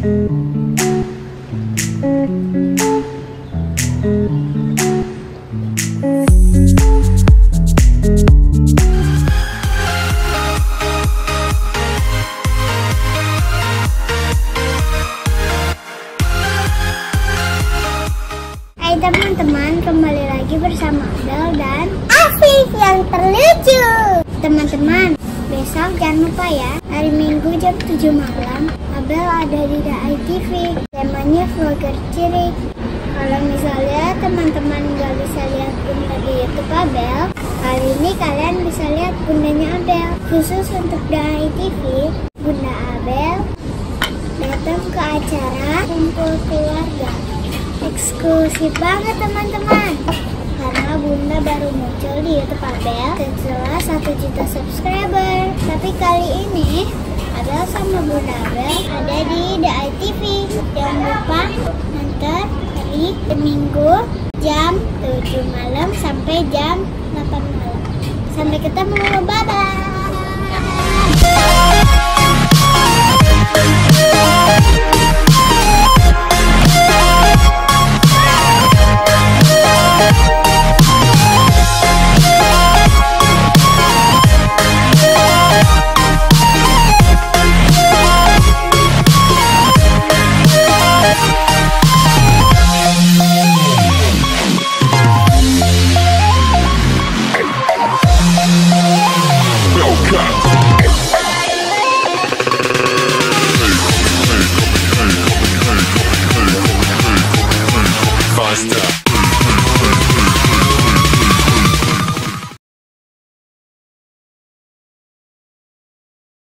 Hai teman-teman, kembali lagi bersama Abel dan Afif yang terlucu. Teman-teman, besok jangan lupa ya, hari Minggu jam 7 malam Abel ada di DAI TV. Temanya vlogger cilik. Kalau misalnya teman-teman gak bisa lihat bunda di YouTube Abel, kali ini kalian bisa lihat bundanya Abel. Khusus untuk DAI TV, Bunda Abel datang ke acara kumpul keluarga. Eksklusif banget teman-teman, karena bunda baru muncul di YouTube Abel setelah 1 juta subscriber. Tapi kali ini Abel sama bunda Abel ada di DAI TV. Jangan lupa nonton hari Minggu jam 7 malam sampai jam 8 malam. Sampai ketemu, bye-bye.